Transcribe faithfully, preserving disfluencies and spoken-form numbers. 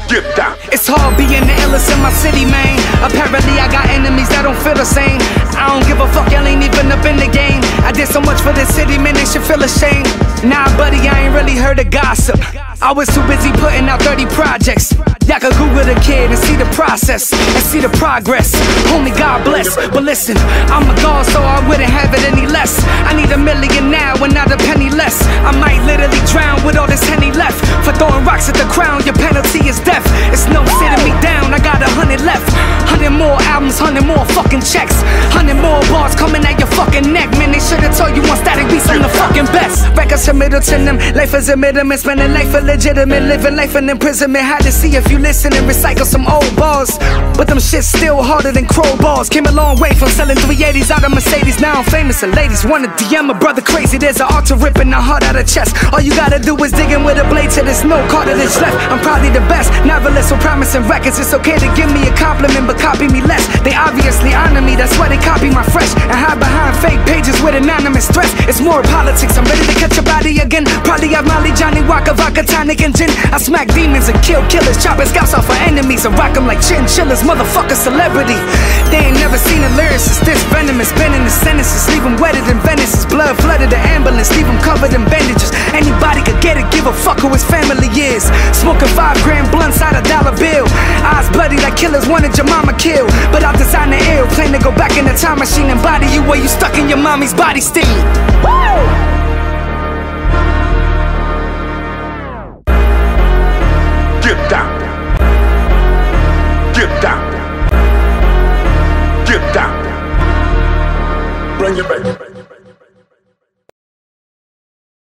Get down. It's hard being the illest in my city, man. Apparently I got enemies that don't feel the same. I don't give a fuck, y'all ain't even up in the game. I did so much for this city, man, they should feel ashamed. Nah, buddy, I ain't really heard the gossip. I was too busy putting out thirty projects. Y'all could Google the kid and see the process and see the progress. Homie, God bless. But listen, I'm a god, so I wouldn't have it any less. I need a million now and not a penny less. I might literally drown with all this Henny left. For throwing rocks at the crown, your penalty is death. It's no sitting me down, I got a hundred left. Hundred more albums, hundred more fucking checks. Hundred more bars coming at your fucking neck. Man, they should've told you one static beats on the fucking best. Records to Middleton, them life is a middleman. Spending life illegitimate, living life in imprisonment. Had to see if you listen and recycle some old bars. But them shit's still harder than crowbars. Came a long way from selling three eighties out of Mercedes. Now I'm famous and ladies wanna D M a brother crazy. There's an art to ripping the heart out of chest. All you gotta do is dig in with a blade till there's no cartilage left. I'm probably the best novelist with promising records. It's okay to give me a compliment, but copy me less. They obviously honor me, that's why they copy my fresh. And hide behind fake pages with anonymous threats. It's more politics, I'm ready to catch a body again. Probably have Molly, Johnny Walker, vodka, tonic, and gin. I smack demons and kill killers, chopping scalps off for enemies and rock them like chinchillas, motherfucker celebrity. They ain't never seen a lyricist this venomous. Bending the sentences, leave them wetter than Venice's. Blood flooded the ambulance, leave them covered in bandages. Anybody could get it, give a fuck who his family is. Smoking five grand blunts out a dollar bill. Eyes bloody like killers wanted your mama killed. But I'll design the airplane to go back in the time machine and body you where you stuck in your mommy's body still. Woo! Get down. Get down. Get down. Bring it back.